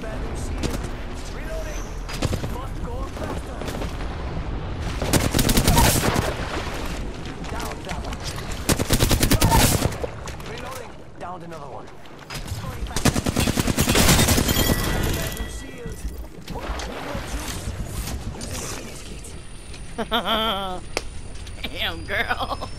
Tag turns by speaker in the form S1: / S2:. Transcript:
S1: Abandoned shield. Reloading. Must go faster. Down that one. Reloading. Downed another one. Abandoned shield. Need more juice. Using a Phoenix kit.
S2: Damn, girl.